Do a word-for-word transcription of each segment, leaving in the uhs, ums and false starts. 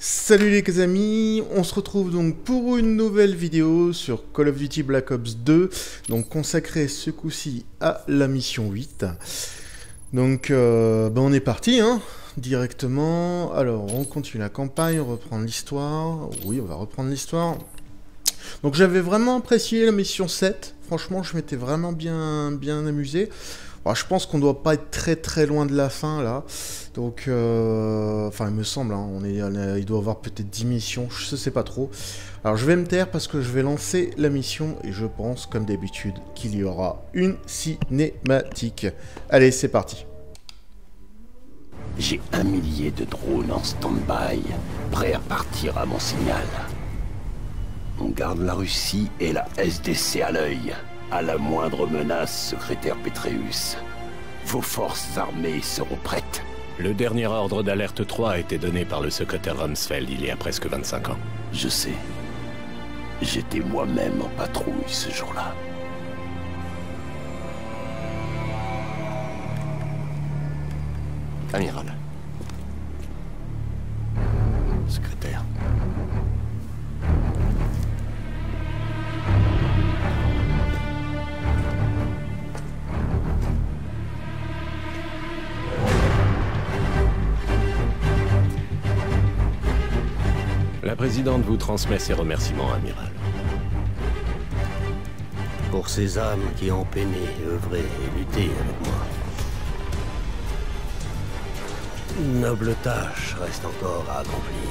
Salut les amis, on se retrouve donc pour une nouvelle vidéo sur Call of Duty Black Ops deux, donc consacrée ce coup-ci à la mission huit. Donc euh, ben on est parti hein, directement. Alors on continue la campagne, on reprend l'histoire. Oui, on va reprendre l'histoire. Donc j'avais vraiment apprécié la mission sept, franchement je m'étais vraiment bien, bien amusé. Alors, je pense qu'on doit pas être très très loin de la fin là, donc euh, enfin il me semble, hein, on est, on est, il doit y avoir peut-être dix missions, je sais pas trop. Alors je vais me taire parce que je vais lancer la mission et je pense comme d'habitude qu'il y aura une cinématique. Allez c'est parti. J'ai un millier de drones en stand-by, prêts à partir à mon signal. On garde la Russie et la S D C à l'œil. À la moindre menace, secrétaire Petraeus, vos forces armées seront prêtes. Le dernier ordre d'alerte trois a été donné par le secrétaire Rumsfeld il y a presque vingt-cinq ans. Je sais. J'étais moi-même en patrouille ce jour-là. Amiral. Secrétaire. La présidente vous transmet ses remerciements, amiral. Pour ces âmes qui ont peiné, œuvré et lutté avec moi. Une noble tâche reste encore à accomplir.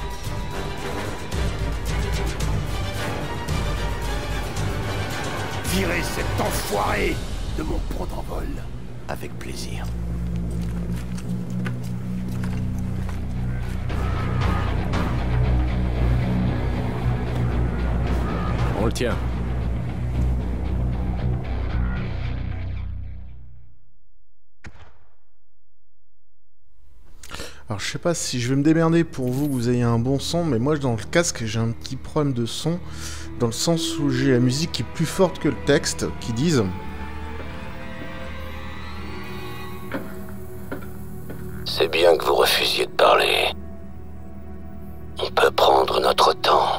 Virez cet enfoiré de mon pont d'envol. Avec plaisir. On le tient. Alors je sais pas si je vais me démerder pour vous que vous ayez un bon son, mais moi dans le casque j'ai un petit problème de son, dans le sens où j'ai la musique qui est plus forte que le texte, qui disent... C'est bien que vous refusiez de parler. On peut prendre notre temps.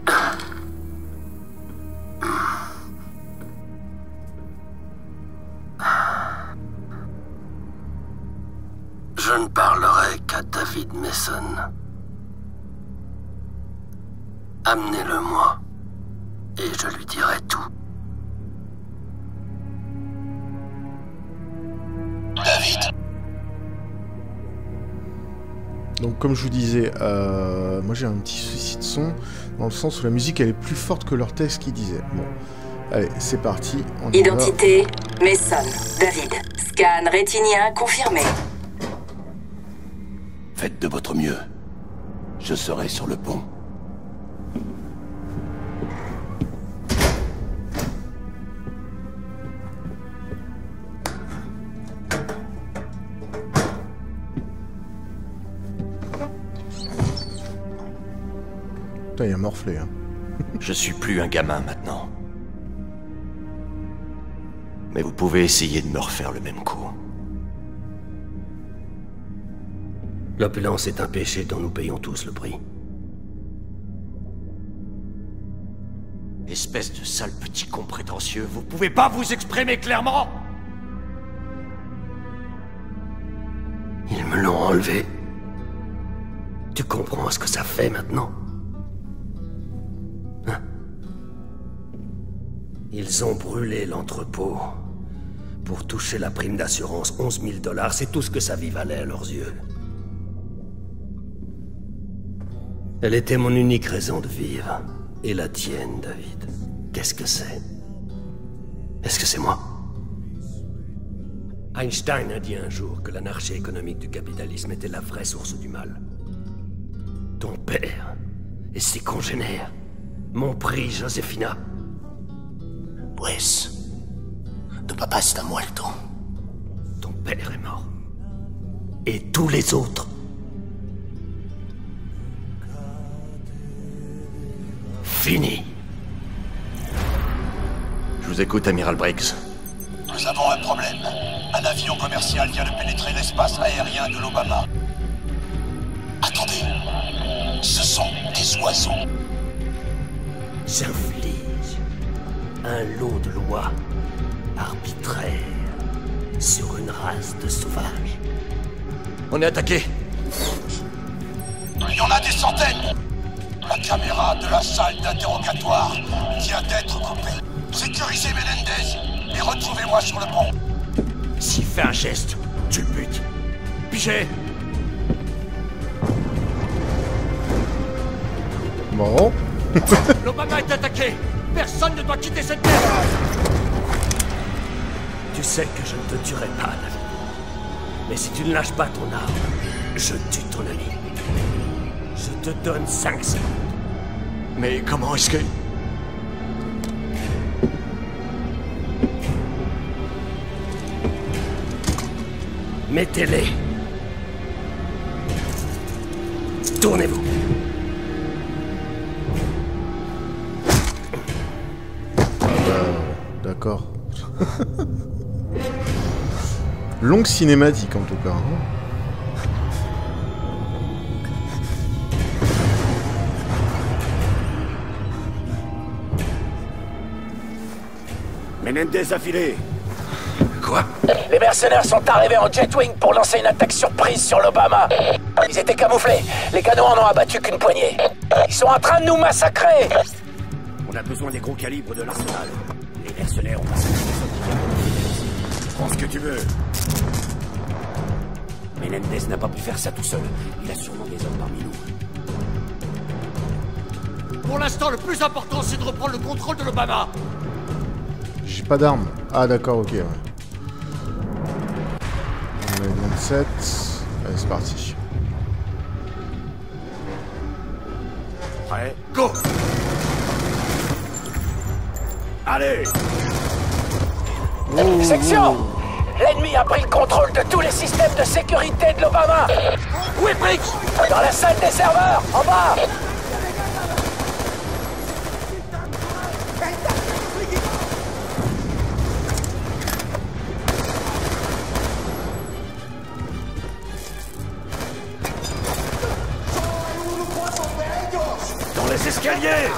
Je ne parlerai qu'à David Mason. Amenez-le-moi, et je lui dirai tout. David. Donc comme je vous disais, euh, moi j'ai un petit souci de son, dans le sens où la musique elle est plus forte que leur texte qui disait. Bon, allez, c'est parti. On Identité, Mason, David. Scan rétinien confirmé. Faites de votre mieux. Je serai sur le pont. Putain, il a morflé, hein. Je suis plus un gamin maintenant. Mais vous pouvez essayer de me refaire le même coup. L'opulence est un péché dont nous payons tous le prix. Espèce de sale petit con prétentieux, vous pouvez pas vous exprimer clairement? Ils me l'ont enlevé. Tu comprends ce que ça fait maintenant? Hein? Ils ont brûlé l'entrepôt. Pour toucher la prime d'assurance, onze mille dollars, c'est tout ce que sa vie valait à leurs yeux. Elle était mon unique raison de vivre. Et la tienne, David. Qu'est-ce que c'est? Est-ce que c'est moi? Einstein a dit un jour que l'anarchie économique du capitalisme était la vraie source du mal. Ton père et ses congénères m'ont pris Joséphina. Brice, de papa c'est à moi le temps. Ton père est mort. Et tous les autres. Fini. Je vous écoute, amiral Briggs. Nous avons un problème. Un avion commercial vient de pénétrer l'espace aérien de l'Obama. Attendez. Ce sont des oiseaux. J'inflige un lot de lois arbitraires sur une race de sauvages. On est attaqué. Il y en a des centaines. La caméra de la salle d'interrogatoire vient d'être coupée. Sécurisez Menendez et retrouvez-moi sur le pont. S'il fait un geste, tu le butes. Pigé. Bon. L'Obama est attaqué. Personne ne doit quitter cette terre. Tu sais que je ne te tuerai pas, David. Mais si tu ne lâches pas ton arme, je tue ton ami. Je te donne cinq secondes. Mais comment est-ce que... Mettez-les. Tournez-vous. Ah bah, d'accord. Longue cinématique en tout cas. Hein. Menendez affilé. Quoi? Les mercenaires sont arrivés en Jetwing pour lancer une attaque surprise sur l'Obama. Ils étaient camouflés. Les canons en ont abattu qu'une poignée. Ils sont en train de nous massacrer. On a besoin des gros calibres de l'arsenal. Les mercenaires ont massacré les soldats. Prends ce que tu veux. Menendez n'a pas pu faire ça tout seul. Il a sûrement des hommes parmi nous. Pour l'instant, le plus important, c'est de reprendre le contrôle de l'Obama. J'ai pas d'armes. Ah d'accord, ok. Ouais. On est vingt-sept. Allez, c'est parti. Prêt? Go! Allez! Oh, Section! oh. L'ennemi a pris le contrôle de tous les systèmes de sécurité de l'Obama. Où est Briggs? Dans la salle des serveurs, en bas. Dans les escaliers!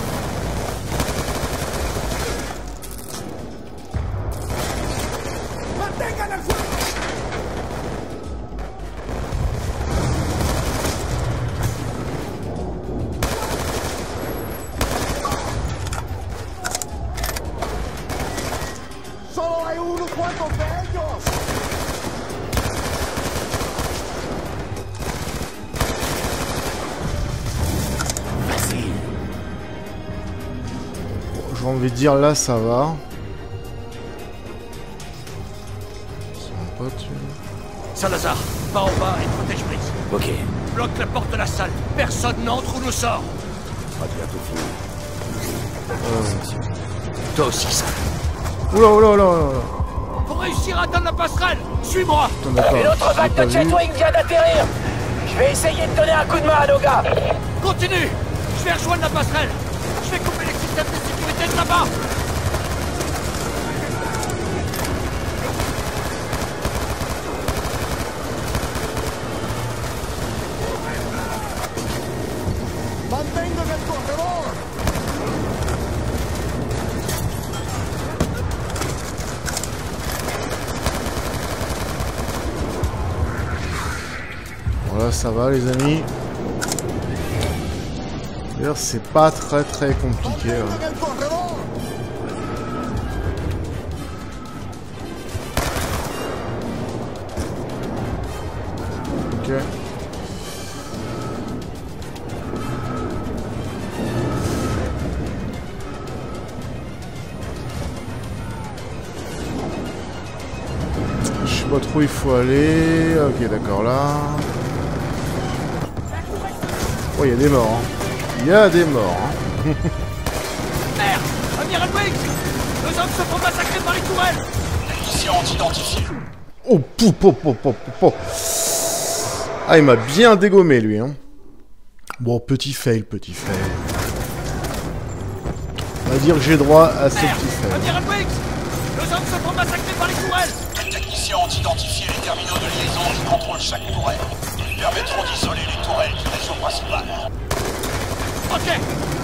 J'ai envie de dire là ça va. C'est mon pote. Salazar, va en bas et protège Briggs. Ok. Bloque la porte de la salle. Personne n'entre ou ne sort. On va bientôt fini. Euh... Toi aussi, ça. Oula oula oula oula. Pour réussir à atteindre la passerelle, suis-moi. Attends, d'accord, Une autre j'ai vague pas de vu. Jetwing vient d'atterrir. Je vais essayer de donner un coup de main à nos gars. Continue. Je vais rejoindre la passerelle. Je vais couper les systèmes de sécurité de là-bas. Voilà, ça va les amis. D'ailleurs, c'est pas très très compliqué. Hein. Ok. Je sais pas trop où il faut aller. Ok, d'accord, là. Oh, il y a des morts. Hein. Il y a des morts. Hein. Merde! Amiral Briggs! Nos hommes se font massacrer par les tourelles! Mission identifiée. Oh, pou, pou, pou, pou, pou, pou. Ah, il m'a bien dégommé, lui. Hein. Bon, petit fail, petit fail. On va dire que j'ai droit à ce Merde! petit fail. Amiral Briggs! Nos hommes se font massacrer par les tourelles! Les techniciens ont identifié les terminaux de liaison qui contrôlent chaque tourelle. Ils permettront d'isoler les tourelles du réseau principal. Ok.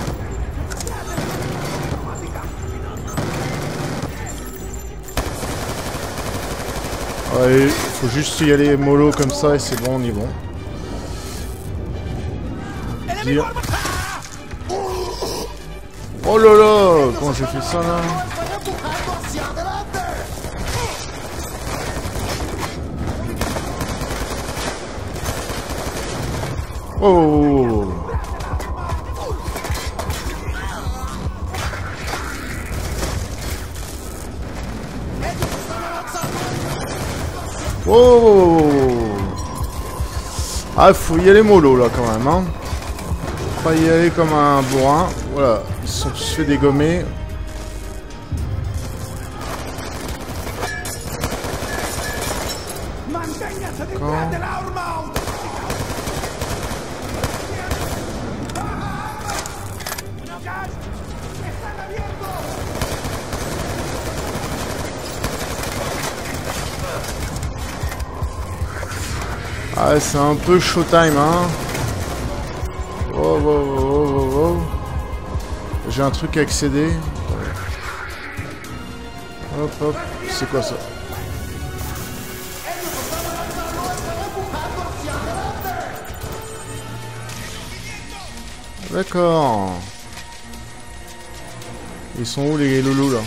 Ouais, faut juste y aller mollo comme ça et c'est bon, on y va. Dire... Oh là là, comment j'ai fait ça là? Oh. Oh. Ah, faut y aller mollo là quand même, hein. Faut pas y aller comme un bourrin. Voilà, ils se sont tous fait dégommer. Quand... Ah, c'est un peu showtime, hein. Oh, oh, oh, oh, oh. J'ai un truc à accéder. Hop, hop. C'est quoi ça? D'accord. Ils sont où les loulous là?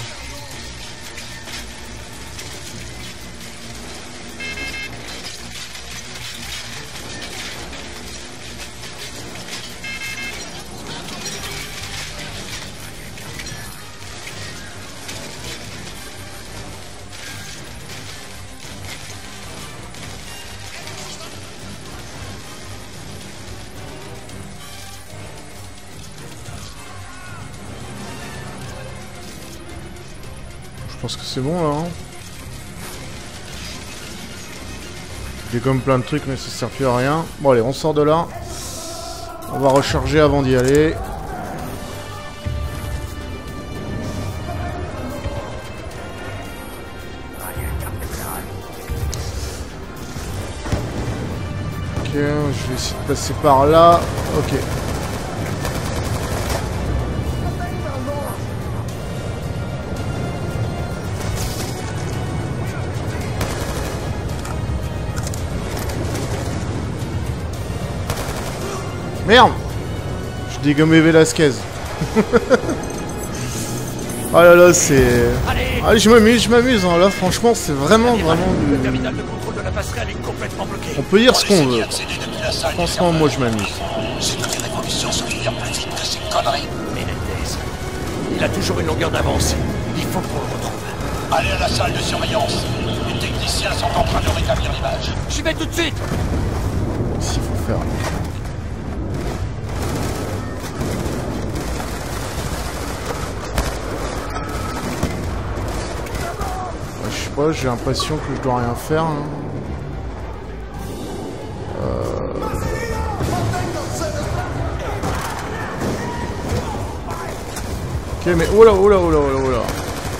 Je pense que c'est bon là. Hein. J'ai comme plein de trucs mais ça sert plus à rien. Bon allez, on sort de là. On va recharger avant d'y aller. Ok, je vais essayer de passer par là. Ok. Merde! Je dégommé Velasquez. Oh là là, c'est... Allez, Allez, je m'amuse, je m'amuse. Hein. Là, franchement, c'est vraiment, vraiment... le Du... terminal de contrôle de la passerelle est complètement bloqué. On peut dire ce qu'on veut. Franchement, moi, je m'amuse. C'est que les révolutions se finir plus vite que ces conneries. Menendez, il a toujours une longueur d'avance. Il faut qu'on le retrouve. Allez à la salle de surveillance. Les techniciens sont en train de rétablir l'image. J'y vais tout de suite. S'il faut faire... Je sais pas, j'ai l'impression que je dois rien faire. Hein. Euh... Ok, mais oh là, oh là, oh là, oh là, oh là.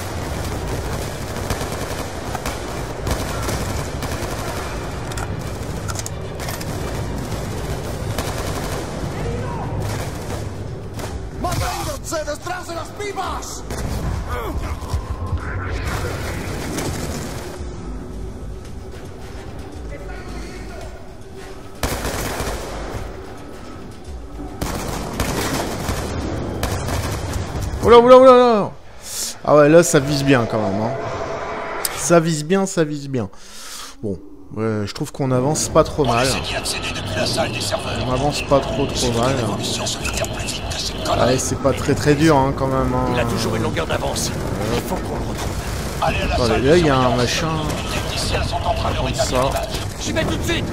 Oula, oula, oula, oula. Ah ouais, là, ça vise bien quand même. Hein. Ça vise bien, ça vise bien. Bon, ouais, je trouve qu'on avance pas trop mal. On avance pas trop trop mal. Ouais, c'est pas très très dur hein, quand même. Hein. Il a toujours une longueur d'avance. Il faut qu'on le retrouve. Allez, là, il y a un machin. Comme ça. J'y vais tout de suite.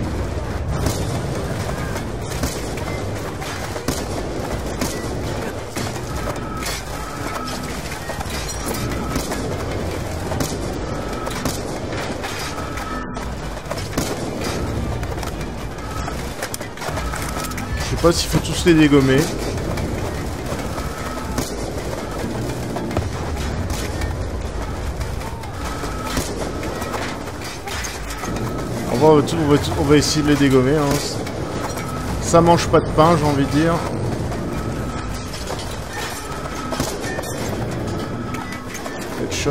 Je sais pas s'il faut tous les dégommer. On va, on, va, on va essayer de les dégommer. Hein. Ça mange pas de pain, j'ai envie de dire. shot.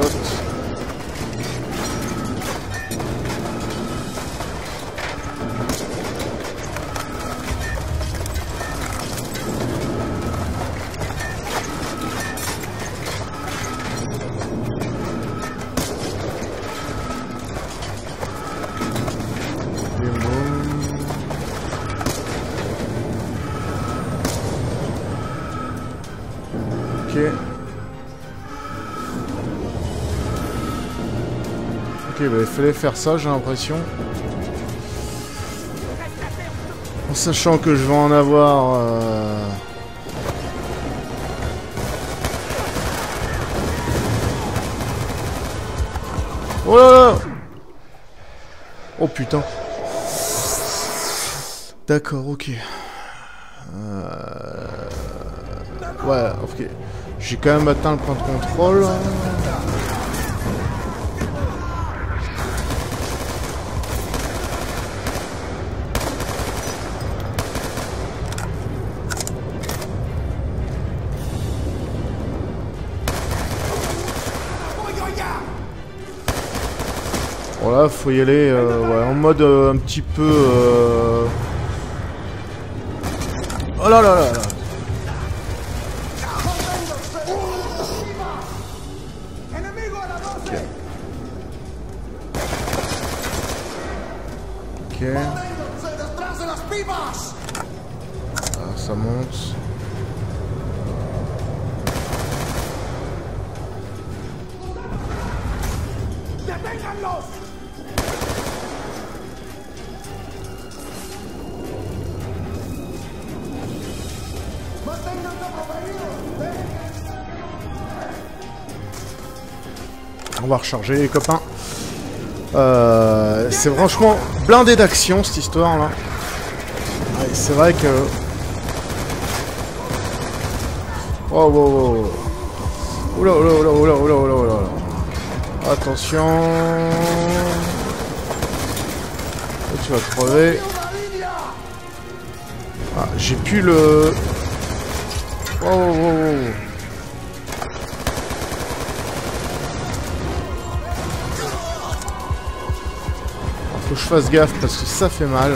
Ok. Ok, bah il fallait faire ça, j'ai l'impression. En sachant que je vais en avoir... Euh... Oh là là! Oh putain. D'accord, ok. Euh... Ouais, ok. J'ai quand même atteint le point de contrôle. Voilà, faut y aller euh, ouais, en mode euh, un petit peu... Euh... Oh là là là là. Ok. Ah, ça monte. On va recharger les copains. Euh, c'est franchement blindé d'action cette histoire là. Ouais, c'est vrai que... Oh, wow, wow. Oula, oula, oula, oula, oula, oula, oula. Attention. Et tu vas crever. Ah, j'ai plus le... Oh, oh, oh, oh. Faut que je fasse gaffe parce que ça fait mal.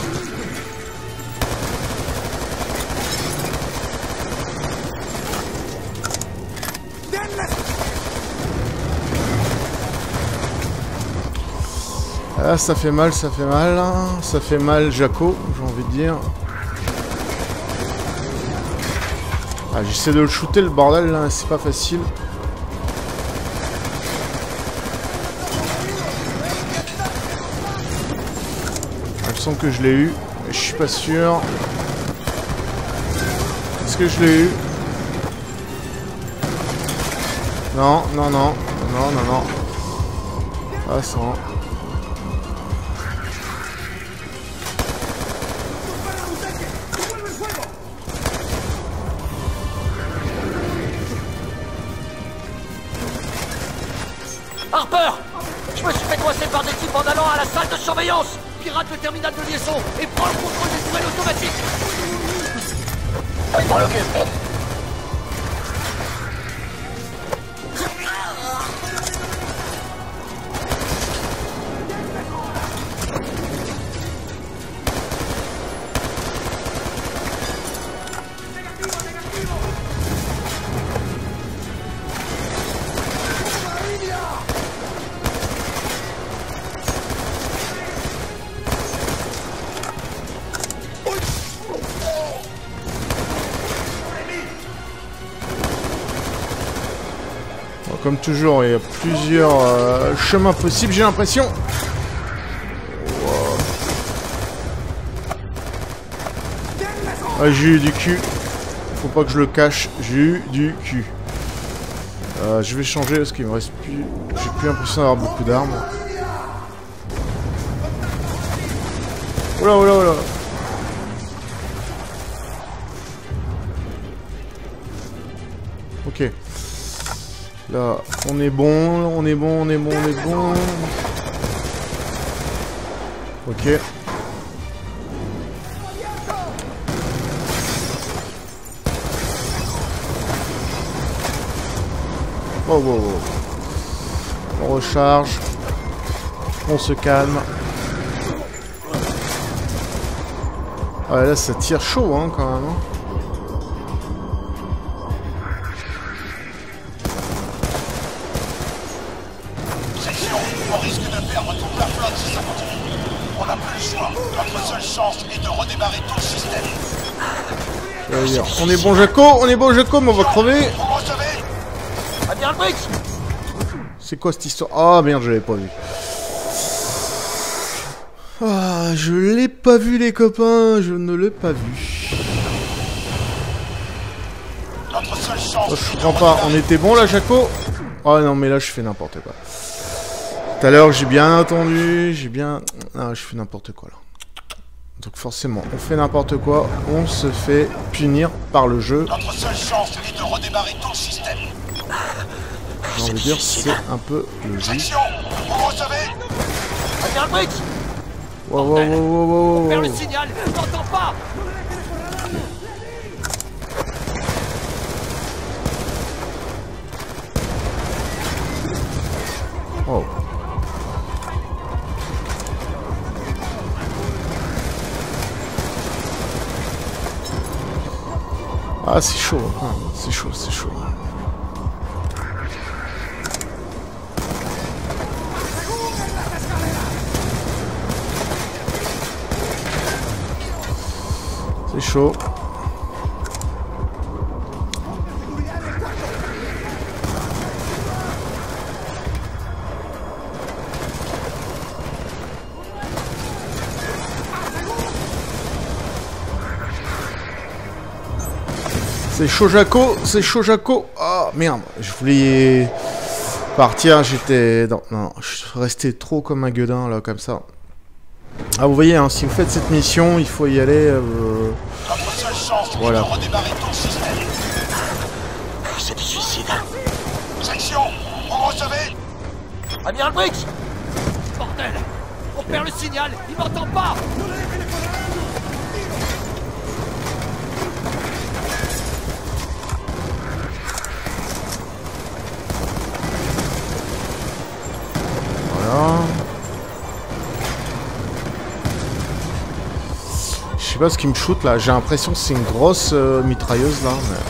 Ah, ça fait mal, ça fait mal. Ça fait mal, Jaco, j'ai envie de dire. Ah, j'essaie de le shooter, le bordel, là, c'est pas facile. Que je l'ai eu, mais je suis pas sûr. Est-ce que je l'ai eu? Non, non, non, non, non, non. Ah, ça. Harper! Je me suis fait coincer par des types en allant à la salle de surveillance! Pirate le terminal de liaison et prends le contrôle des tourelles automatiques. Je m'en occupe. Comme toujours, il y a plusieurs euh, chemins possibles, j'ai l'impression. Wow. Ah, j'ai eu du cul. Faut pas que je le cache, j'ai eu du cul. Euh, je vais changer parce qu'il me reste plus... J'ai plus l'impression d'avoir beaucoup d'armes. Oula, oula, oula. Ok. Là, on est bon, on est bon, on est bon, on est bon. Ok. Oh, wow, wow. On recharge. On se calme. Ah là ça tire chaud hein quand même. Hein. Section, on risque de perdre toute la flotte si ça continue. On n'a plus le choix. Notre seule chance est de redémarrer tout le système. Dire, on est bon Jaco, on est bon Jaco, mais on va crever. Vous recevez? Amiral Briggs. C'est quoi cette histoire? Ah merde, je l'avais pas vu. Ah, je l'ai pas vu les copains, je ne l'ai pas vu. Notre seule chance. Oh, je comprends pas, on était bon là Jaco? Oh non mais là je fais n'importe quoi. Tout à l'heure j'ai bien entendu, j'ai bien... Ah je fais n'importe quoi là. Donc forcément, on fait n'importe quoi, on se fait punir par le jeu. Notre seule chance est de redémarrer tout le système. J'ai envie de dire, c'est un peu logique. Section, vous recevez? Amiral Briggs. Wow, wow, wow, wow, wow, On perd wow. le signal. On n'entend pas. Oh. Ah, c'est chaud, hein. C'est chaud, c'est chaud. C'est chaud. C'est chaud Jaco, c'est chaud Jaco. Ah merde, je voulais partir, j'étais... Non, non, je suis resté trop comme un gueudin là, comme ça. Ah vous voyez, hein, si vous faites cette mission, il faut y aller... Euh... Notre seule chance voilà. est de redémarrer tout le système. C'est du suicide. Section, vous recevez? Amiral Briggs. Bordel. On perd le signal. Il m'entend pas. Voilà. Je sais pas ce qui me shoot là, j'ai l'impression que c'est une grosse euh, mitrailleuse là. Mais...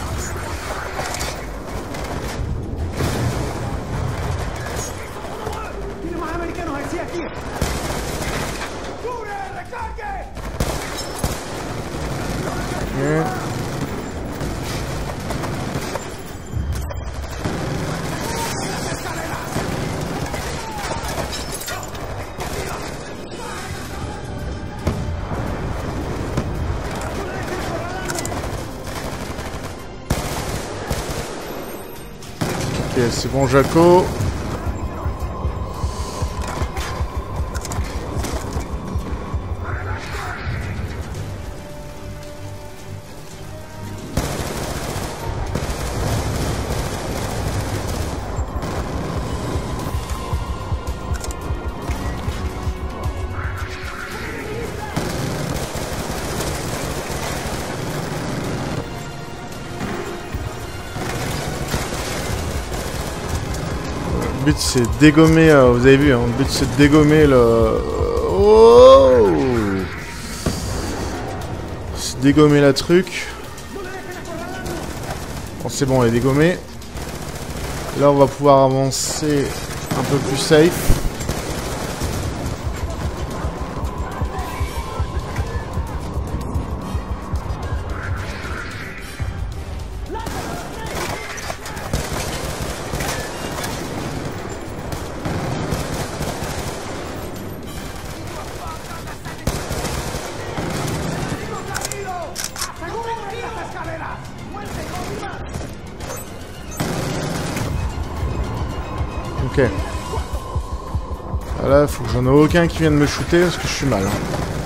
Okay. Ok, c'est bon Jaco. Le but c'est de dégommer, euh, vous avez vu, hein, le but c'est de dégommer le... Oh, c'est de dégommer la truc. Bon c'est bon, elle est dégommée. Là on va pouvoir avancer un peu plus safe. Ok. Là, faut que j'en ai aucun qui vienne me shooter parce que je suis mal. Hein.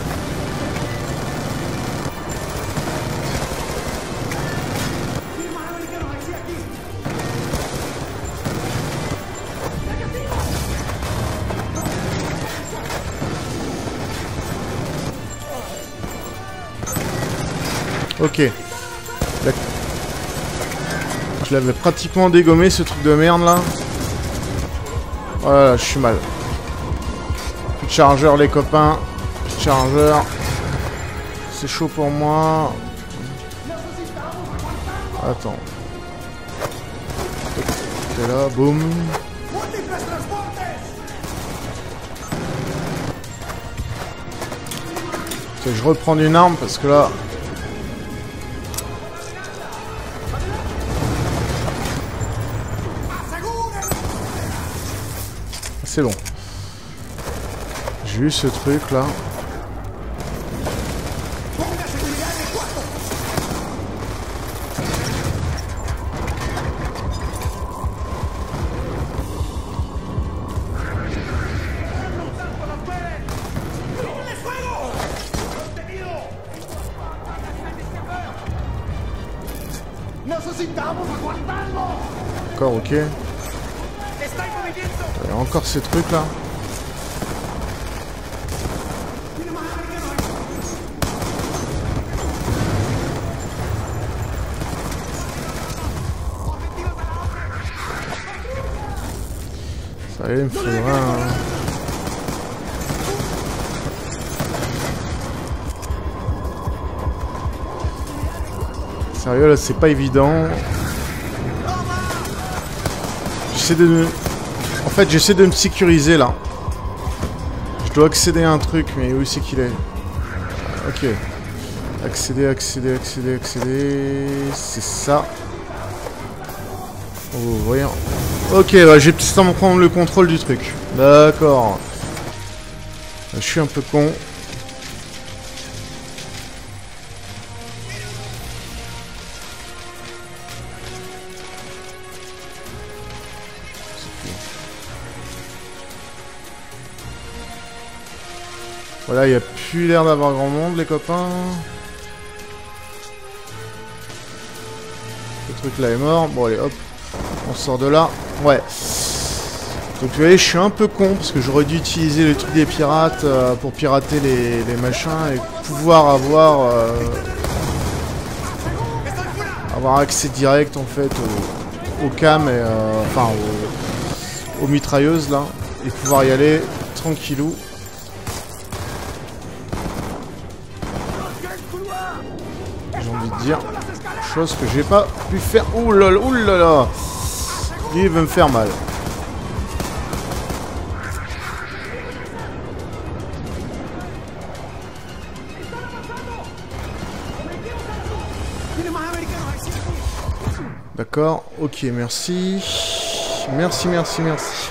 Ok. Là... Je l'avais pratiquement dégommé ce truc de merde là. Voilà, je suis mal. Plus de chargeur les copains. Plus de chargeur. C'est chaud pour moi. Attends. T'es là, boum. Ok, je reprends une arme parce que là... C'est bon. J'ai eu ce truc là. D'accord, ok. Il y a encore ces trucs là. Ça y est, il me faudra un... Sérieux là, c'est pas évident. J'essaie de... En fait, j'essaie de me sécuriser là. Je dois accéder à un truc, mais où c'est qu'il est? Ok. Accéder, accéder, accéder, accéder... C'est ça. Oh, voyons. Ok, bah, j'ai petit temps de prendre le contrôle du truc. D'accord. Je suis un peu con. Voilà, il n'y a plus l'air d'avoir grand monde, les copains. Le truc là est mort. Bon, allez, hop. On sort de là. Ouais. Donc, vous voyez, je suis un peu con parce que j'aurais dû utiliser le truc des pirates euh, pour pirater les, les machins et pouvoir avoir euh, avoir accès direct en fait au, au cam et euh, enfin aux, aux mitrailleuses là et pouvoir y aller tranquillou. J'ai envie de dire chose que j'ai pas pu faire. Ouh là là, ouh là là. Lui il veut me faire mal. D'accord, ok, merci. Merci, merci, merci.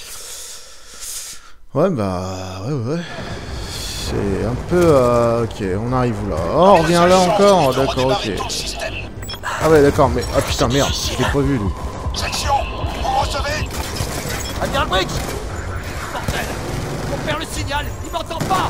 Ouais, bah, ouais, ouais. C'est un peu... Euh, ok, on arrive où là? Oh, on revient là encore? D'accord, ok. Ah ouais, d'accord, mais... Ah putain, merde, je l'ai pas vu, lui. Section, vous recevez? Admiral Briggs! Bordel! On perd le signal, il m'entend pas!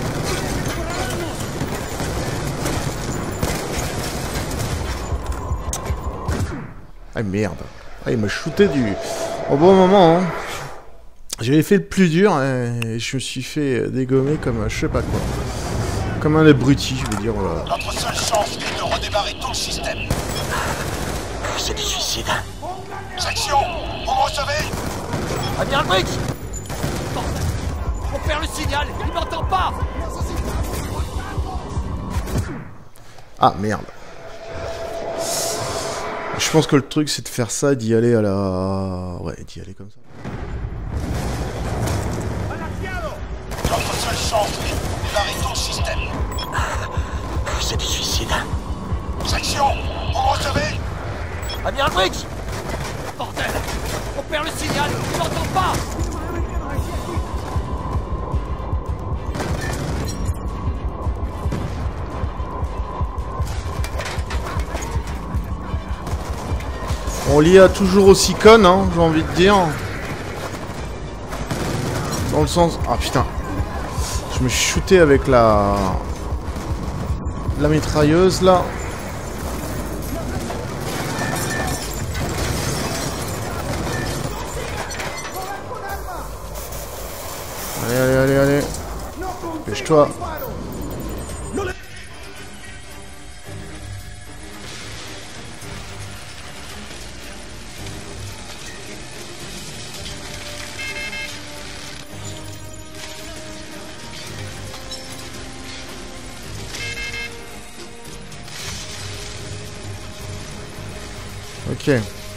Ah merde. Ah, il m'a shooté du... au bon moment, hein. J'avais fait le plus dur et je me suis fait dégommer comme je sais pas quoi. Comme un abruti, je veux dire. Voilà. Notre seule chance est de redémarrer tout le système. C'est du suicide. Section, vous me recevez? Admiral Briggs! Bordel! On perd le signal, il m'entend pas! Ah merde. Je pense que le truc c'est de faire ça, d'y aller à la... Ouais, d'y aller comme ça. Notre seule chance est de démarrer tout le système. C'est du suicide. Section, vous me recevez? Admiral Briggs! Bordel! On perd le signal, il m'entend pas! On l'y a toujours aussi conne, hein, j'ai envie de dire. Dans le sens... Ah putain. Je me suis shooté avec la... La mitrailleuse, là. Allez, allez, allez, allez. Dépêche-toi. Ok.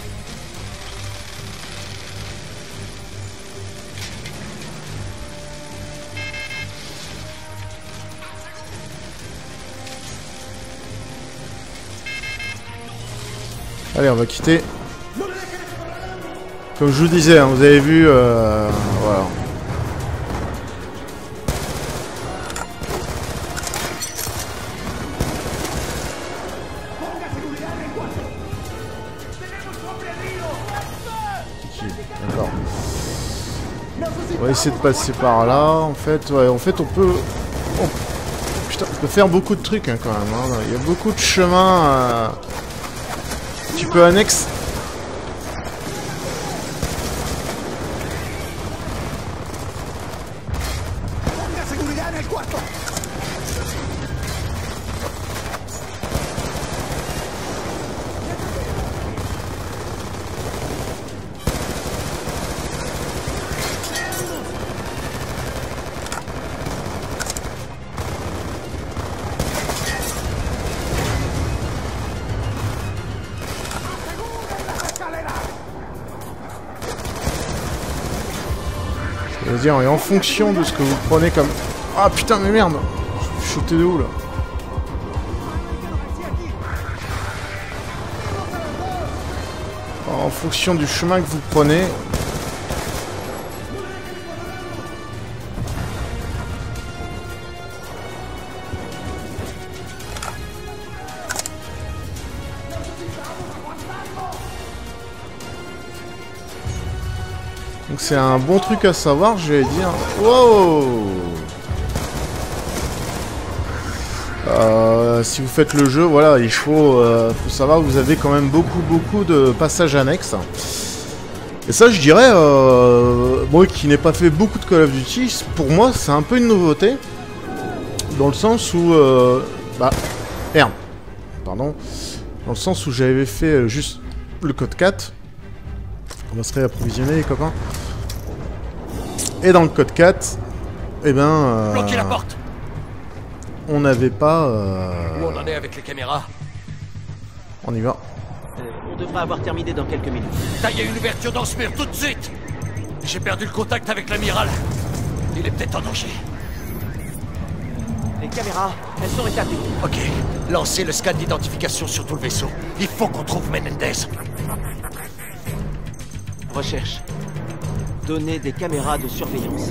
Allez, on va quitter. Comme je vous disais, hein, vous avez vu, euh, voilà. D'accord. On va essayer de passer par là. En fait, ouais, en fait, on peut, on, putain, on peut faire beaucoup de trucs hein, quand même. Hein. Il y a beaucoup de chemins. Euh, un petit peu annexes. Et en fonction de ce que vous prenez comme... Ah putain mais merde. Je suis shooté de où là? En fonction du chemin que vous prenez... Donc c'est un bon truc à savoir, je vais dire. Wow. Euh, si vous faites le jeu, voilà, il faut, euh, faut savoir que vous avez quand même beaucoup, beaucoup de passages annexes. Et ça, je dirais, euh, moi qui n'ai pas fait beaucoup de Call of Duty, pour moi, c'est un peu une nouveauté. Dans le sens où... Euh, bah, merde. Pardon. Dans le sens où j'avais fait juste le code quatre. On va se réapprovisionner, les copains. Et dans le code quatre, eh ben... Euh, bloquez la porte. On n'avait pas... Euh... Où on en est avec les caméras? On y va. Euh, on devrait avoir terminé dans quelques minutes. Taillez une ouverture dans ce mur tout de suite. J'ai perdu le contact avec l'amiral. Il est peut-être en danger. Les caméras, elles sont établies. Ok, lancez le scan d'identification sur tout le vaisseau. Il faut qu'on trouve Menendez. Recherche. Donner des caméras de surveillance.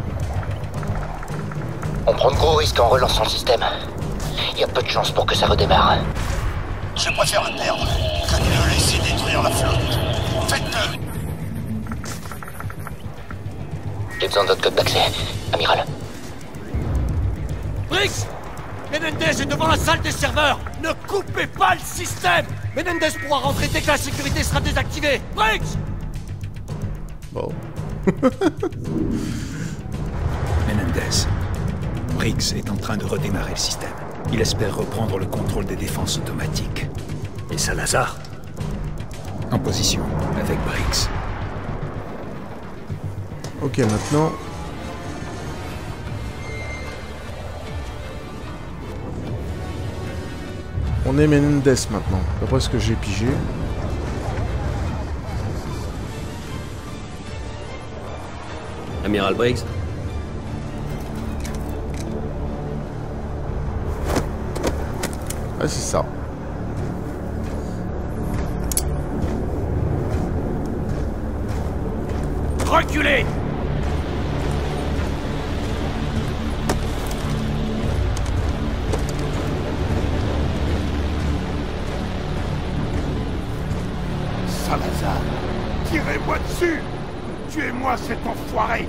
On prend de gros risques en relançant le système. Il y a peu de chances pour que ça redémarre. Je préfère le perdre que de le laisser détruire la flotte. Faites-le! J'ai besoin de votre code d'accès, amiral. Briggs! Menendez est devant la salle des serveurs! Ne coupez pas le système! Menendez pourra rentrer dès que la sécurité sera désactivée! Briggs! Bon. Menendez. Briggs est en train de redémarrer le système. Il espère reprendre le contrôle des défenses automatiques. Et Salazar? En position, avec Briggs. Ok, maintenant... On est Menendez maintenant, d'après ce que j'ai pigé. Amiral Briggs? Ah, c'est ça. Reculez! Salazar, tirez-moi dessus! Tuez-moi cet enfoiré!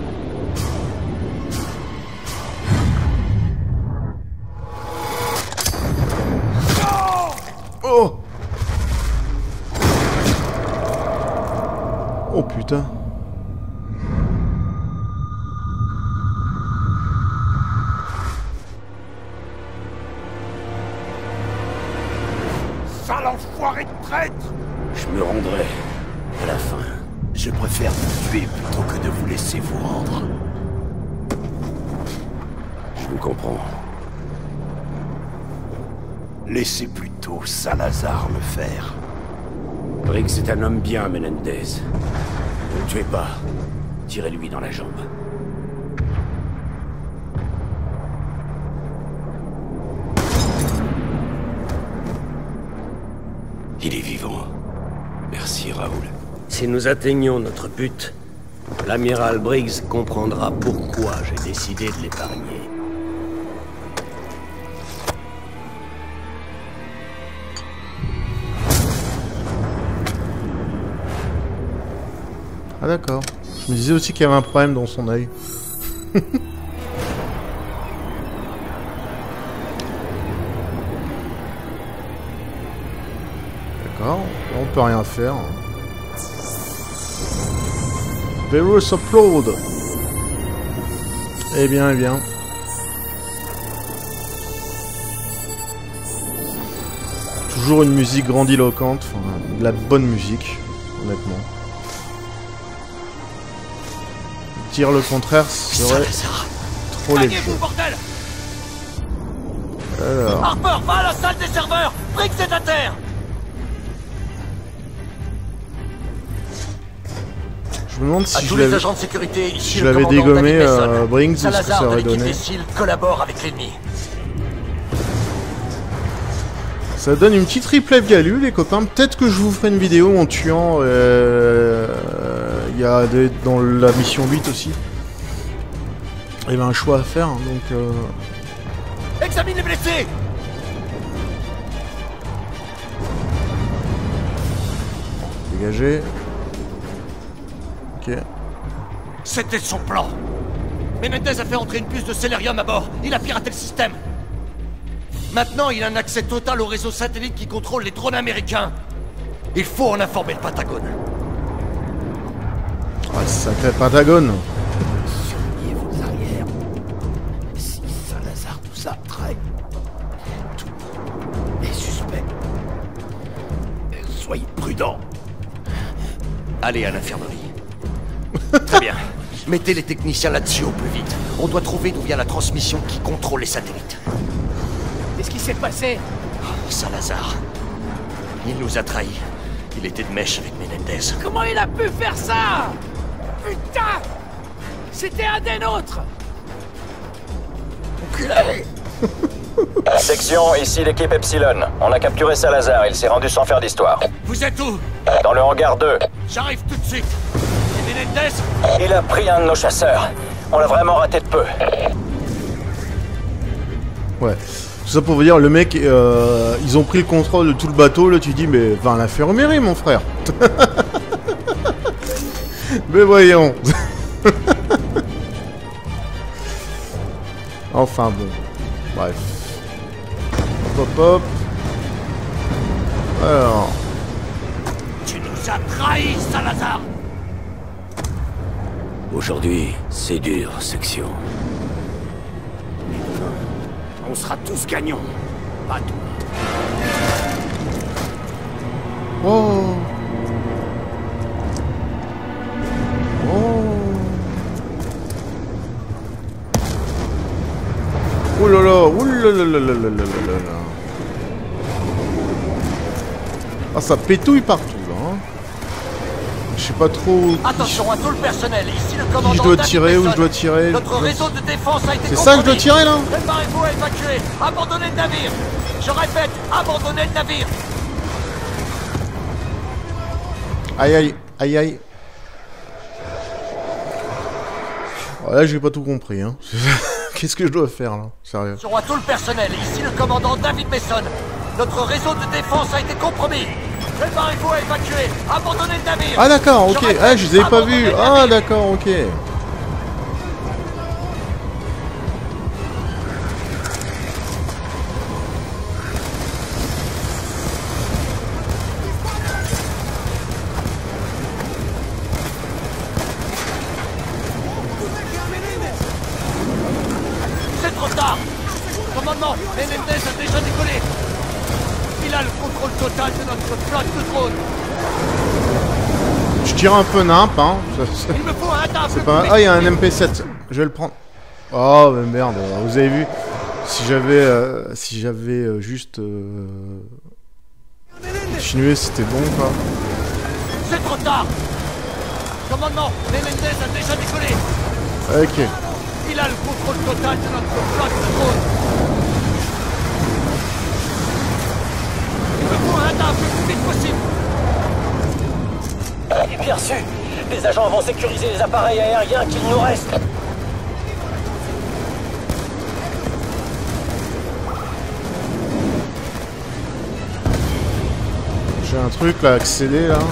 Oh! Oh putain. Sale enfoiré de traître! Je me rendrai. À la fin, je préfère vous tuer plutôt que de vous laisser vous rendre. Je vous comprends. Laissez plutôt Salazar le faire. Briggs est un homme bien, Menendez. Ne le tuez pas. Tirez-lui dans la jambe. Il est vivant. Merci, Raoul. Si nous atteignons notre but, l'amiral Briggs comprendra pourquoi j'ai décidé de l'épargner. Ah d'accord. Je me disais aussi qu'il y avait un problème dans son œil. D'accord. On peut rien faire. Beerus Upload. Eh bien, eh bien. Toujours une musique grandiloquente, enfin, de la bonne musique, honnêtement. Dire le contraire serait trop léger. Alors. Harper, va à la salle des serveurs. Briggs est à terre. Je me demande si à je tous les agents de sécurité ici, si je l'avais dégommé, euh, Briggs, ce que ça aurait donné. Collabore avec l'ennemi. Ça donne une petite replay Galu, les copains. Peut-être que je vous ferai une vidéo en tuant. Il euh, euh, y a des, dans la mission huit aussi. Il y avait un choix à faire, donc. Euh... Examine les blessés. Dégagé. Ok. C'était son plan. Menendez a fait entrer une puce de Celerium à bord. Il a piraté le système. Maintenant, il a un accès total au réseau satellite qui contrôle les drones américains. Il faut en informer le Pentagone. Ah, sacré Pentagone. Surveillez vos arrières. Si Salazar tout ça traite tous les suspects. Soyez prudents. Allez à l'infirmerie. Très bien. Mettez les techniciens là-dessus au plus vite. On doit trouver d'où vient la transmission qui contrôle les satellites. Qu'est-ce qui s'est passé? Oh, Salazar. Il nous a trahis. Il était de mèche avec Menendez. Comment il a pu faire ça? Putain! C'était un des nôtres! Enculé! Section, ici l'équipe Epsilon. On a capturé Salazar, il s'est rendu sans faire d'histoire. Vous êtes où? Dans le hangar deux. J'arrive tout de suite. Et Menendez? Il a pris un de nos chasseurs. On l'a vraiment raté de peu. Ouais. Tout ça pour vous dire, le mec, euh, ils ont pris le contrôle de tout le bateau, là tu dis, mais va à l'infirmerie mon frère. Mais voyons. Enfin bon. Bref. Hop hop hop. Alors. Tu nous as trahis, Salazar. Aujourd'hui, c'est dur, section. On sera tous gagnants. Pas toi. Oh. Oh. Oh là là. Oh là là là là là là là. Ah, ça pétouille partout là. Hein. Je sais pas trop. Attention à tout le personnel. Ici le commandant. Qui je dois tirer, où je dois tirer. Notre réseau de défense a été. C'est ça que je dois tirer là? Préparez-vous à évacuer. Abandonnez le navire. Je répète, abandonnez le navire. Aïe aïe, aïe aïe. Oh, là j'ai pas tout compris hein. Qu'est-ce que je dois faire là? Sérieux. Attention à tout le personnel. Ici le commandant David Mason. Notre réseau de défense a été compromis. Préparez-vous à évacuer. Abandonnez le navire. Ah d'accord, ok. répète, Ah je les ai pas vus. Ah d'accord, ok. C'est trop tard. Commandement, Menendez a déjà décollé. Il a le contrôle total de notre flotte de drones. Je tire un peu nimp, hein. Il me faut un radar. C'est pas... Ah, il y a un M P sept. Je vais le prendre. Oh, mais merde. Vous avez vu? Si j'avais... Euh, si j'avais euh, juste... Euh... continuer, c'était bon quoi. C'est trop tard. Commandement, Menendez a déjà décollé. Ok. Il a le contrôle total de notre flotte de drones. Il me faut un D A F le plus vite possible. Bien reçu. Les agents vont sécuriser les appareils aériens qu'il nous reste. J'ai un truc là, accéder là.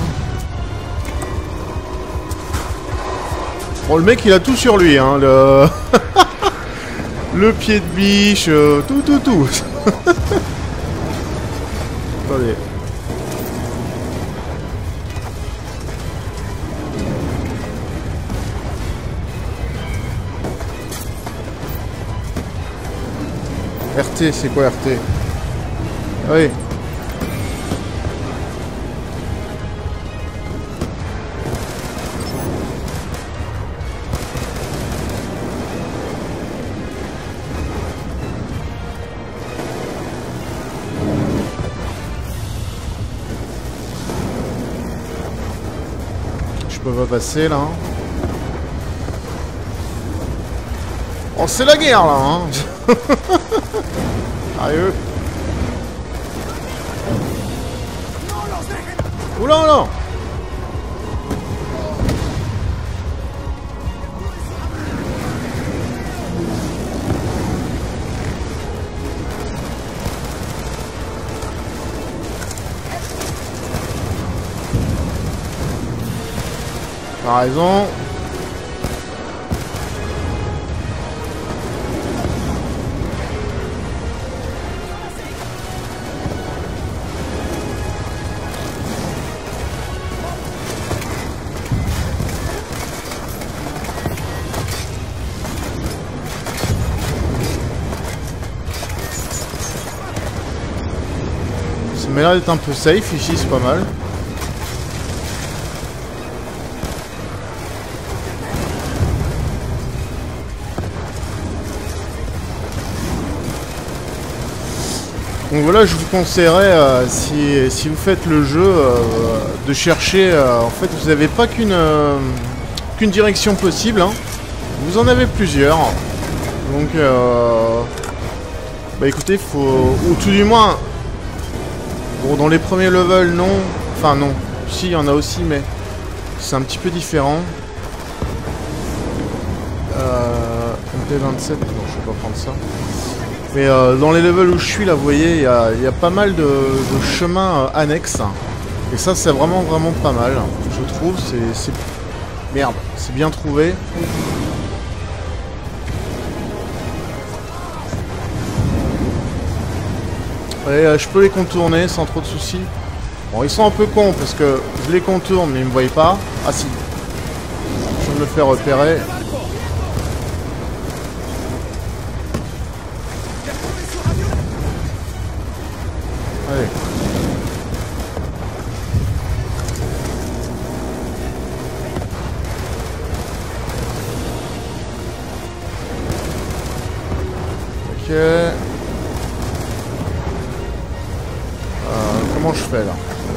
Bon, le mec il a tout sur lui, hein, le... le pied de biche, euh, tout, tout, tout. Attendez. R T, c'est quoi R T? Ah oui. Je peux pas passer là. Oh, c'est la guerre là, hein. Sérieux. Oula, oula. T'as raison. Ça m'a l'air d'être un peu safe ici, c'est pas mal. Donc voilà, je vous conseillerais, euh, si, si vous faites le jeu, euh, de chercher... Euh, en fait, vous n'avez pas qu'une euh, qu'une direction possible, hein. Vous en avez plusieurs. Donc, euh, bah écoutez, faut... Ou tout du moins... Bon, dans les premiers levels, non. Enfin, non. Si, il y en a aussi, mais... C'est un petit peu différent. Euh... M P vingt-sept, non, je vais pas prendre ça. Mais euh, dans les levels où je suis, là, vous voyez, il y a, y a pas mal de, de chemins euh, annexes. Et ça, c'est vraiment, vraiment pas mal, je trouve. C'est... Merde, c'est bien trouvé. Et euh, je peux les contourner sans trop de soucis. Bon, ils sont un peu cons parce que je les contourne, mais ils me voient pas. Ah si. Je me fais repérer. Allez. Ok. Euh, comment je fais là?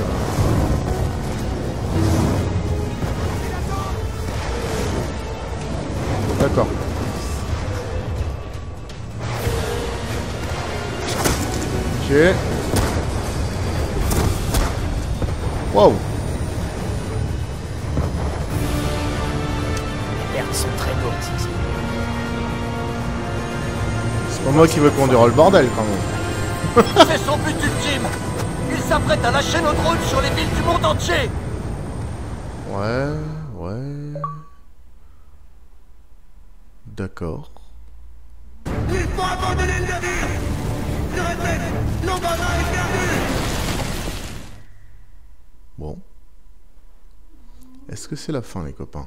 D'accord. Ok. Wow. Les pertes sont très lourdes ici. C'est pas moi qui veux conduire le bordel quand même. C'est son but ultime. Il s'apprête à lâcher nos drones sur les villes du monde entier. Ouais, ouais. D'accord. Il faut abandonner le navire. Je répète, l'Obama est perdu. Bon. Est-ce que c'est la fin, les copains?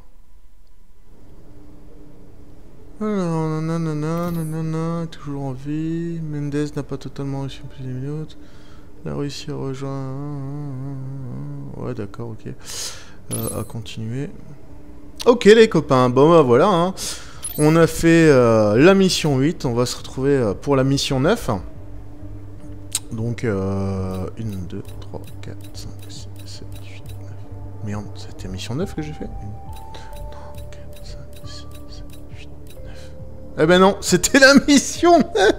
Alors, nanana, nanana, toujours en vie. Menendez n'a pas totalement réussi en plus de minutes. La Russie a rejoint... Ouais, d'accord, ok. Euh, à continuer. Ok, les copains. Bon, bah voilà. Hein. On a fait euh, la mission huit. On va se retrouver euh, pour la mission neuf. Donc, euh, un, deux, trois, quatre, cinq, six, sept, huit, neuf. Merde, c'était mission neuf que j'ai fait. un, deux, trois, quatre, cinq, six, sept, huit, neuf. Eh ben non, c'était la mission neuf.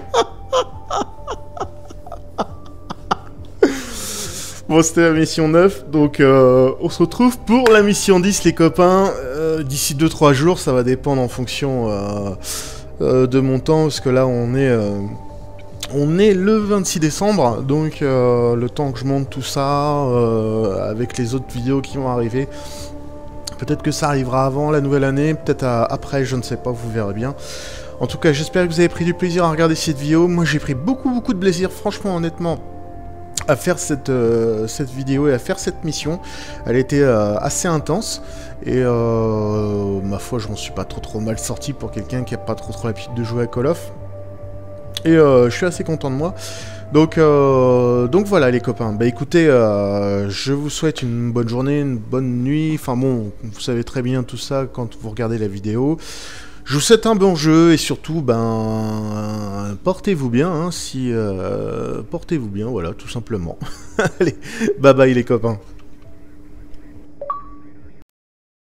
Bon, c'était la mission neuf, donc euh, on se retrouve pour la mission dix, les copains. Euh, D'ici deux trois jours, ça va dépendre en fonction euh, euh, de mon temps, parce que là, on est, euh, on est le vingt-six décembre, donc euh, le temps que je monte tout ça, euh, avec les autres vidéos qui vont arriver, peut-être que ça arrivera avant la nouvelle année, peut-être après, je ne sais pas, vous verrez bien. En tout cas, j'espère que vous avez pris du plaisir à regarder cette vidéo. Moi, j'ai pris beaucoup, beaucoup de plaisir, franchement, honnêtement, à faire cette, euh, cette vidéo et à faire cette mission. Elle était euh, assez intense et euh, ma foi je m'en suis pas trop trop mal sorti pour quelqu'un qui a pas trop trop l'habitude de jouer à Call of, et euh, je suis assez content de moi. Donc, euh, donc voilà les copains, bah écoutez, euh, je vous souhaite une bonne journée, une bonne nuit, enfin bon, vous savez très bien tout ça quand vous regardez la vidéo. Je vous souhaite un bon jeu et surtout, ben, portez-vous bien, hein, si, euh, portez-vous bien, voilà, tout simplement. Allez, bye bye les copains.